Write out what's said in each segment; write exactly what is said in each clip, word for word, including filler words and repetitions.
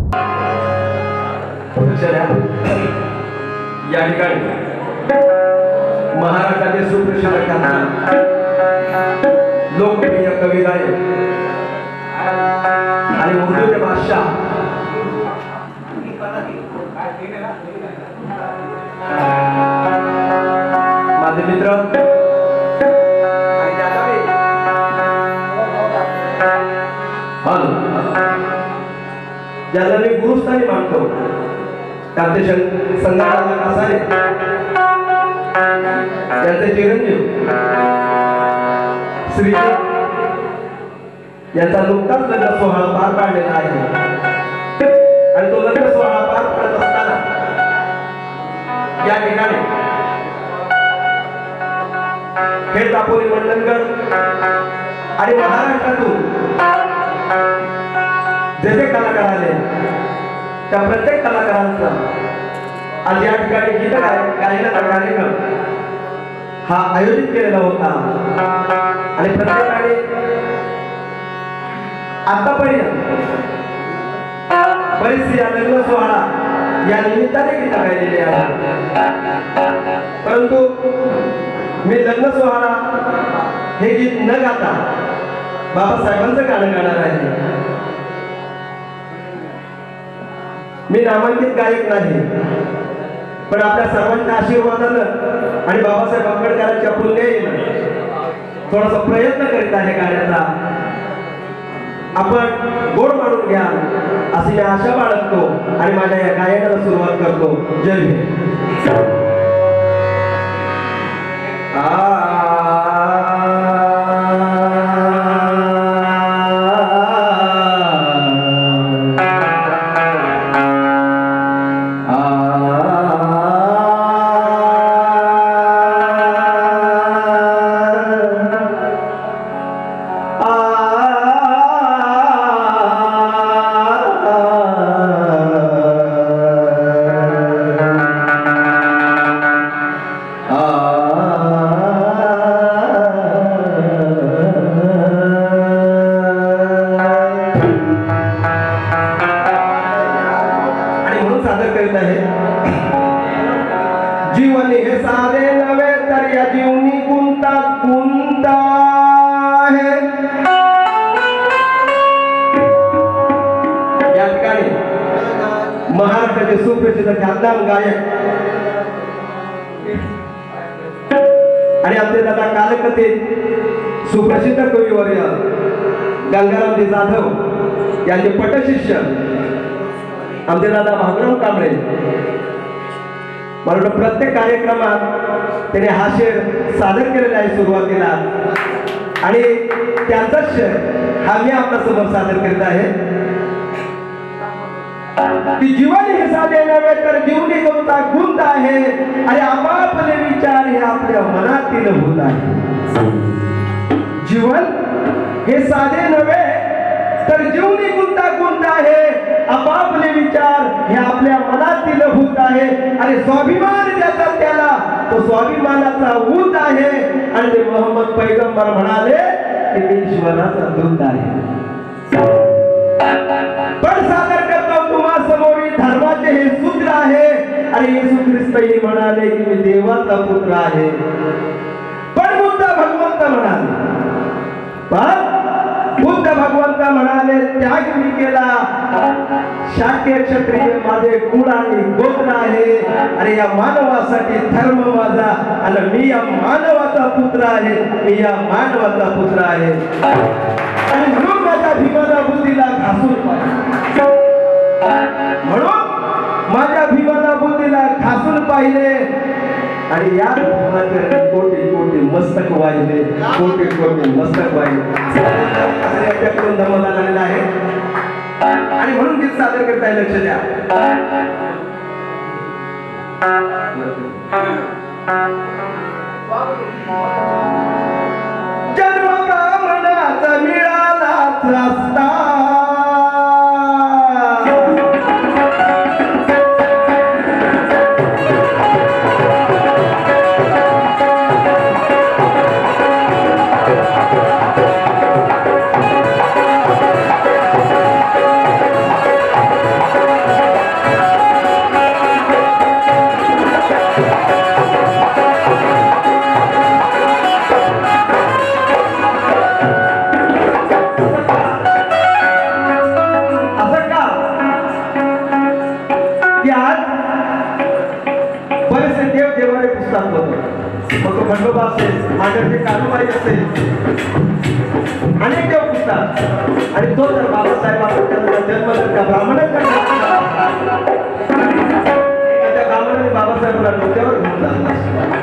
या ठिकाणी महाराष्ट्राचे सुप्रसिद्ध कथा लोकप्रिय कवी गायक आणि उर्दूचे बादशाह माझे मित्र ज्याला मी गुरुस्थानी मानतो त्यांचे संघाला कासारे त्यांचे चिरंजीव श्री यांचा नुकताच लग्न सोहळा पार पाडलेला आहे आणि तो लग्न सोहळा पार पाडत असताना या ठिकाणी खेड दापोली मंडणगड आणि महाराष्ट्रातून जे जे कलाकार आले त्या प्रत्येक कलाकारांचा आज या ठिकाणी गीत गायनाचा कार्यक्रम हा आयोजित केलेला होता आणि प्रत्येकाने आतापर्यंत बरीचशी या लग्न सोहळा या निमित्ताने गीत गायलेली आहे परंतु मी लग्न सोहळा हे गीत न गाता बाबासाहेबांचं गाणं गाणार आहे मी नामांकित गायक नाही पण आपल्या सर्वांच्या आशीर्वादानं आणि बाबासाहेब आंबेडकरांच्या पुण्याईनं थोडासा प्रयत्न करीत आहे गाण्याचा आपण गोड मानून घ्या अशी मी आशा बाळगतो आणि माझ्या या गायनाला सुरुवात करतो जय भीम जीवन हे साधे नव्हे तर या जीवनी गुंता गुंता आहे या ठिकाणी महाराष्ट्राचे सुप्रसिद्ध ख्यातनाम गायक आणि आपले दादा कालकथित सुप्रसिद्ध कविवर्य गंगारामजी जाधव यांचे पटशिष्य आमचे दादा भागराव कांबळे मला प्रत्येक कार्यक्रमात त्याने हा शेर सादर केलेला आहे सुरुवातीला आणि त्यांचाच शेर हा मी आपल्या समोर सादर करत आहे की जीवन हे साधे नव्हे तर जीवनी कोणता गुंत आहे आणि आपापले विचार हे आपल्या मनातील भूत आहे जीवन हे साधे नव्हे तर जीवनी गुंता गुंत आहे आपापले विचार हे आपल्या मनातील भूत आहे आणि स्वाभिमान ज्याचा त्याला तो स्वाभिमानाचा ऊत आहे आणि ते मोहम्मद पैगंबर म्हणाले की मी ईश्वराचा दूत आहे पण सादर करतो तुम्हा समोर धर्माचे हे सूत्र आहे आणि येशू ख्रिस्त म्हणाले की मी देवाचा पुत्र आहे पण बुद्ध भगवंत म्हणाले पण बुद्ध भगवंत म्हणाले त्याग मी केला शाक्य क्षत्रिय माझे कुळ आणि गोत्र आहे आणि या मानवासाठी धर्म माझा आणि मी या मानवाचा पुत्र आहे मी या मानवाचा पुत्र आहे आणि म्हणून माझ्या भीमाना बुद्धीला घासून पाहिले म्हणून माझ्या भीमाना बुद्धीला घासून पाहिले आणि या कोटी कोटी मस्तक वाहिले कोटी कोटी मस्तक वाहिले त्याकडून धर्मदान आलेला आहे आणि म्हणून गीत सादर करताय लक्ष द्या जन्म कामनाचा मिळालाच रस्ता खंडोबा असेल, मांडरचे कानुबाई असेल, अनेक देव पुसतात आणि तो जर बाबासाहेबांचा जन्म जर त्या ब्राह्मणाच्या त्या ब्राह्मणाने बाबासाहेबांना डोक्यावर घेऊन जात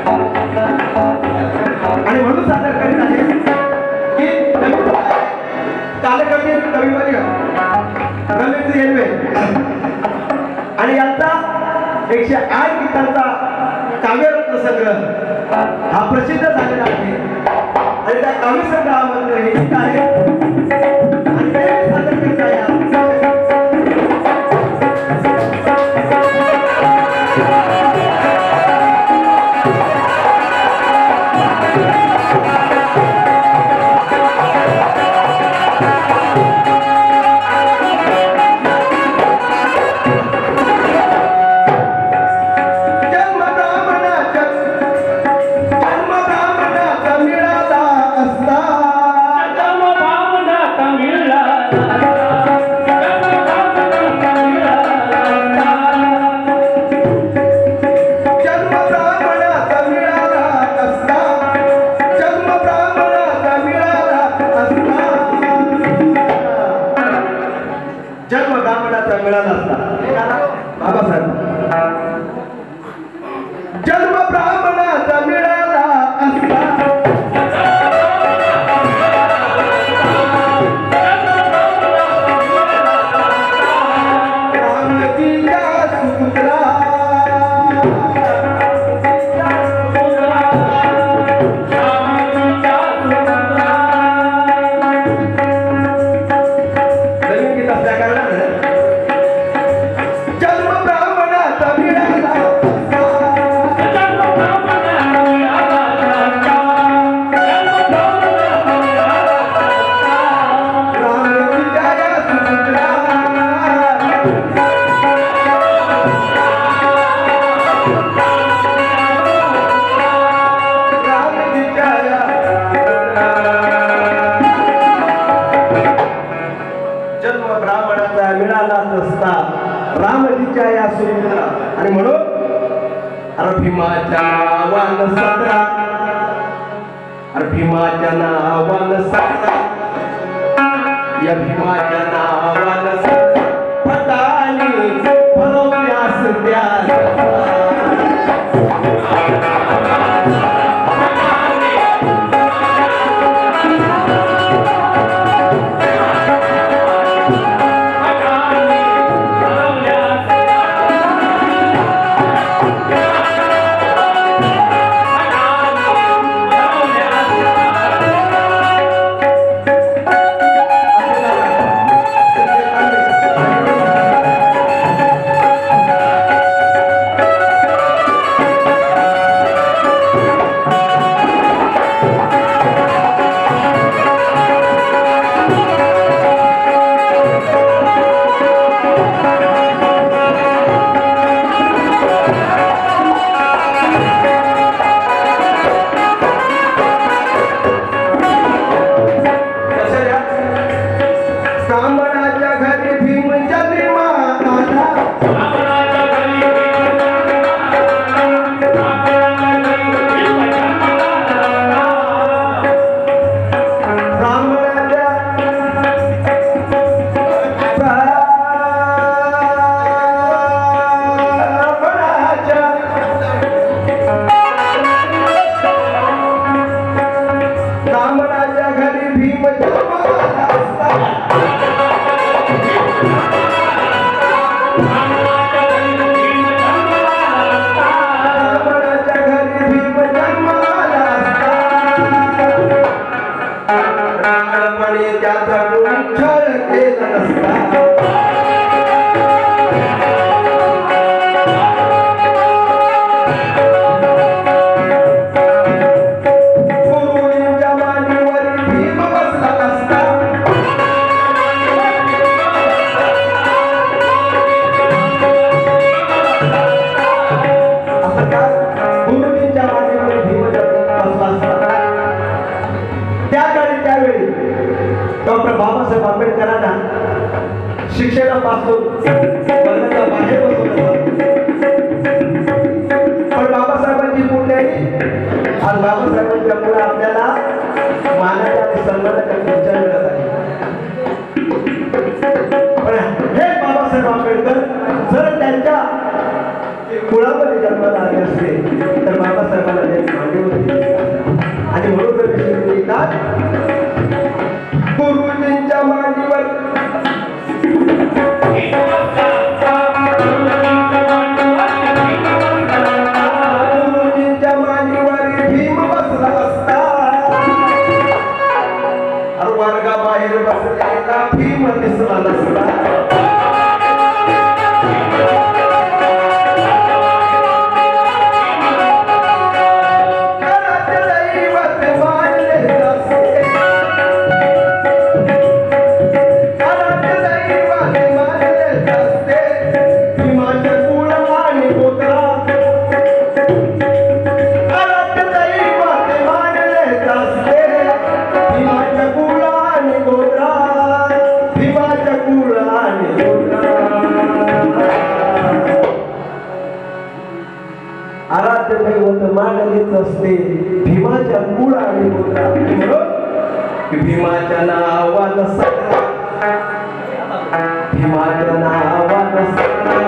आणि म्हणून सादर करीत आहे की कालकर्णी कविवर्य रमेश येनवे आणि यांचा एकशे आठ गीतांचा काव्यरत्न संग्रह हा प्रसिद्ध झालेला आहे आणि त्या काव्य संग्रहामध्ये हे गीत आहे आणि ते सादर करत आहे. आणि म्हणून अरे भीमाच्या नावानं सतरा अरे भीमाच्या नावानं सतरा या भीमाच्या नावानं सतरा फटाली भरवल्यास त्या जर त्यांच्या कुळामध्ये जन्माला आले असते तर बाबासाहेबांना ते मांडीवरती आणि म्हणून रविशंकर लिहितात गुरुजींच्या मांडीवर गुरुजींच्या मांडीवर भीम बसला असता अरे वर्गाबाहेर बसलेला भीम दिसला नसता आराध्य दैवत मानलेच असते भीमाच्या कुळ आणि गोत्रा म्हणून भीमाच्या नावानं सगळा भीमाच्या नावानं सगळा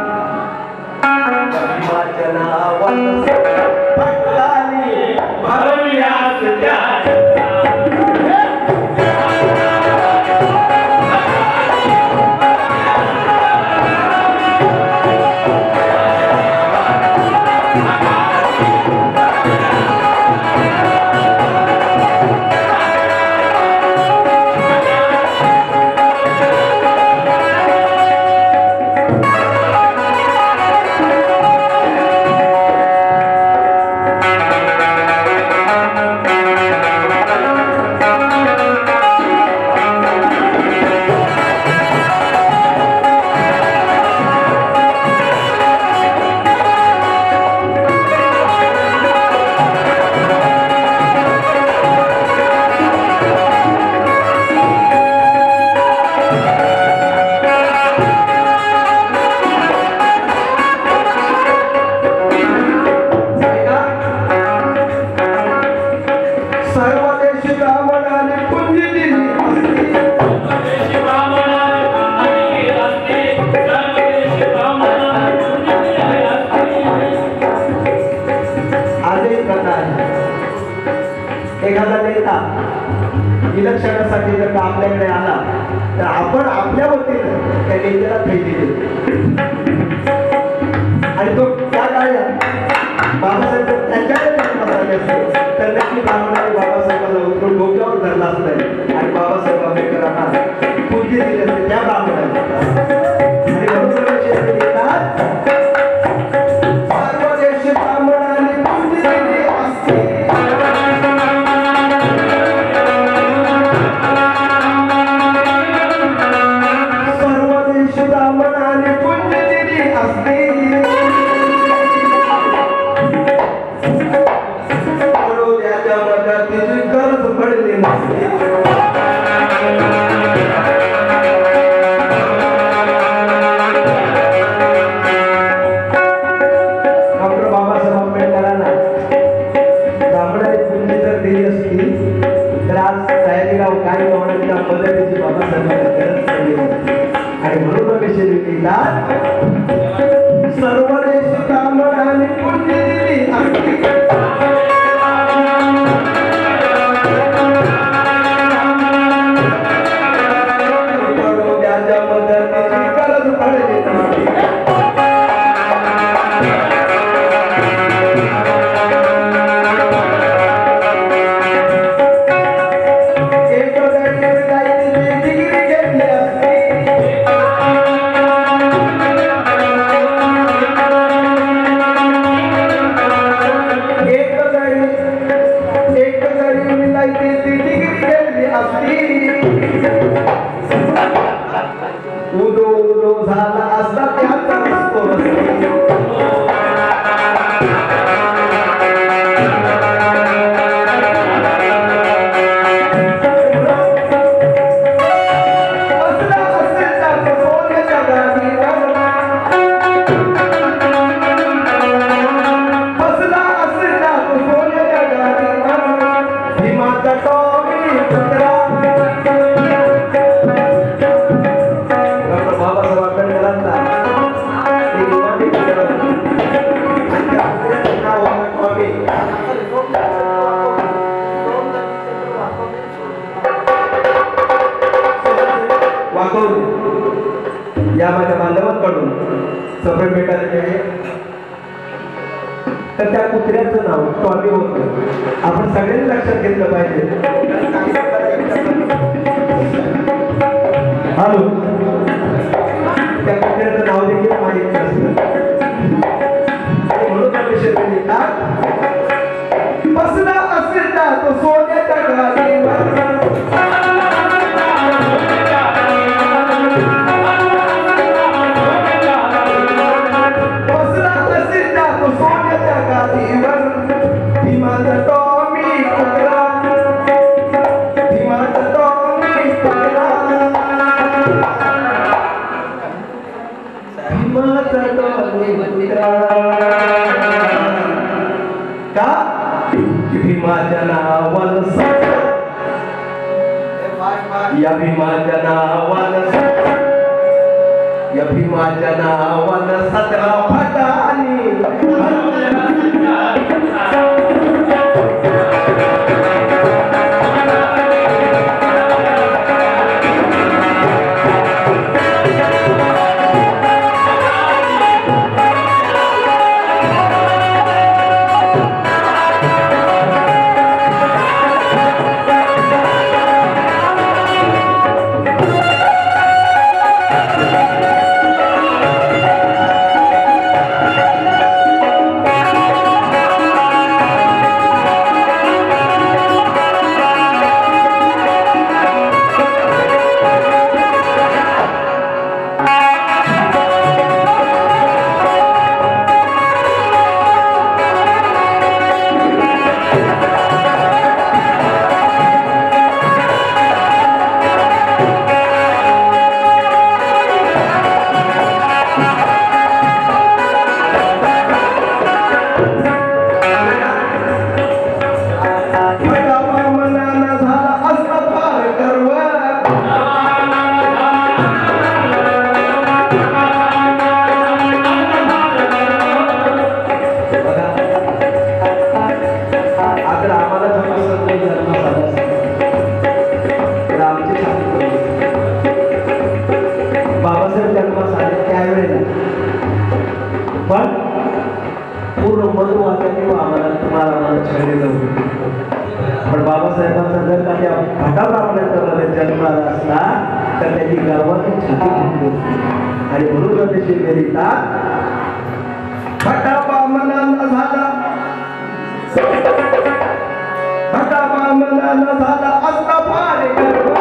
भीमाच्या नावानं सगळा भटकाली भरवियास त्या एखादा नेता इलेक्शनासाठी जर का आपल्याकडे आला तर आपण आपल्या वतीनं त्या नेत्याला थैली देतो आणि तो त्या काळात बाबासाहेब त्यांच्याकडे बसले असते तर नक्की ब्राह्मणाने बाबासाहेबांना उतरून डोक्यावर धरला असतं आणि बाबासाहेब आंबेडकरांना पूज्य दिले असते त्या ब्राह्मणाने आणि म्हणून येतात सर्व देश ब्राह्मणाने पूज्य दिले असते आणि म्हणून सर्व देश ब्राह्मणाने पुण्य दिली त्याच्या मदतीची गरज पडली उदो उदो झाला असता त्याचा सफर भेटायला तर त्या कुत्र्याचं नाव टॉमी होतं. आपण सगळ्यांनी लक्षात घेतलं पाहिजे. हॅलो, त्या कुत्र्याचं नाव देखील माहित नसतं. म्हणून विषय का बसला असेल ना तो सोन्याच्या गाडीवर, बसला असेल ना तो सोन्याच्या गाडीवर. भीमाचा टॉमी कुत्रा, भीमाचा टॉमी कुत्रा, भीमाचा टॉमी कुत्रा. का भीमाच्या नावानं या भीमाच्या नावानं या भीमाच्या नावानं सतरा फटानी पण बाबासाहेबांचा जर का त्या भटाब्राह्मणाच्या जन्माला असला तर त्याची गर्वाची छाती फुटली आणि म्हणून त्याची लिहितात भटाब्राह्मणाला झाला भटाब्राह्मणाला झाला असता फार गर्व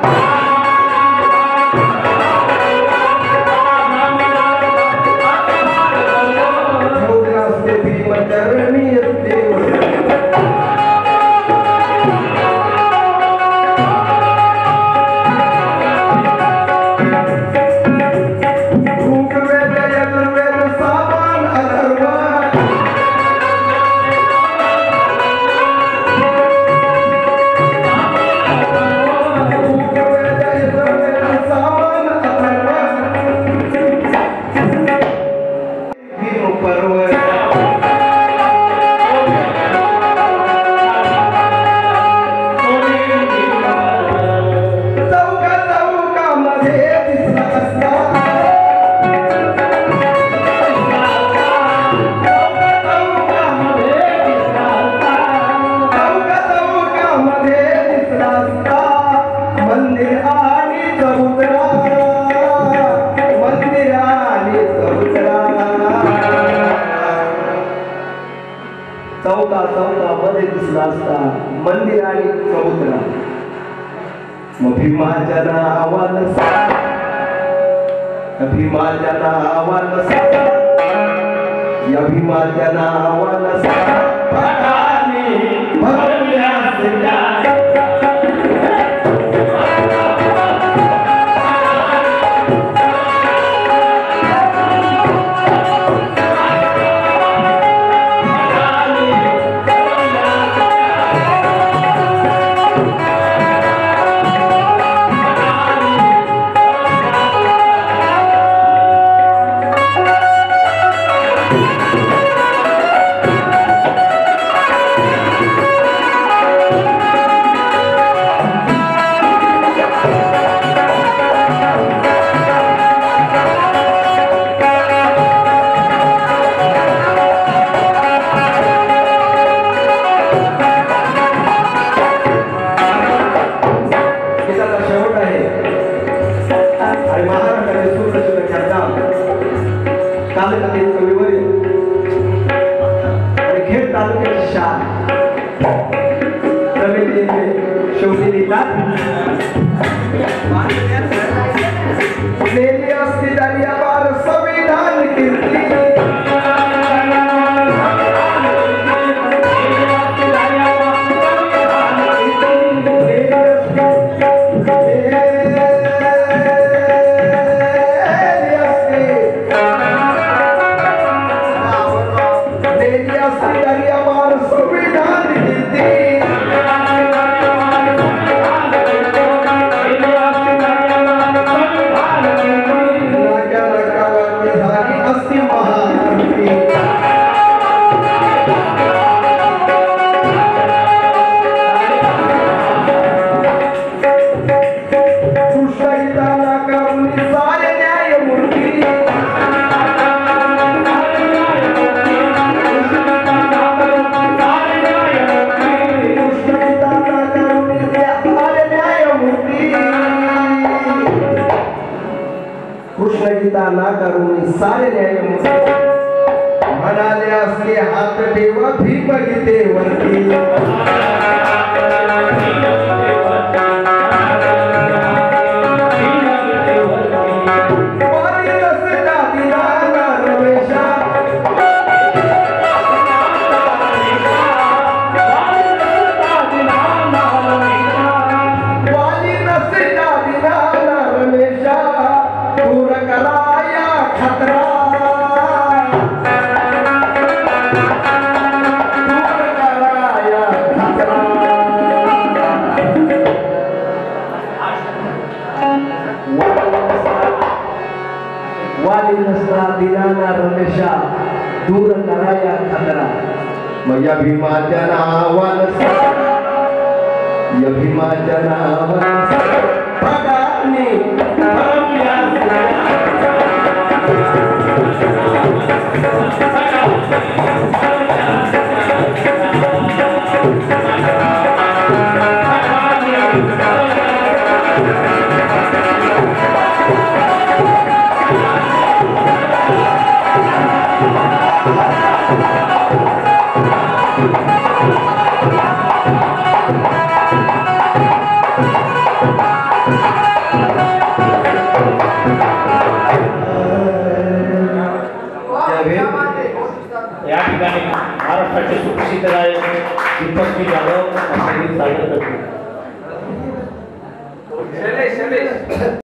चौका चौका मध्ये दिसला असता मंदिर आणि चौतरा. मग भीमाच्या नावानं भीमाच्या नावानं या भीमाच्या नावानं कालकथेत कविवर्य आणि खेड तालुक्याची शान रवी शेवटी लिहितात नेली असती दर्यापार संविधान कीर्ती कृष्णगीता ना करून सारे न्यायमूर्ती म्हणाले असते हात ठेवा भीम गीतेवरती वाली नसता दिनाना रमेशा दूर कराया खतरा मग या भीमाच्या नावानं या भीमाच्या नावानं भगाने या ठिकाणी महाराष्ट्राचे सुप्रसिद्ध गायक दीपक जाधव सादर करतो.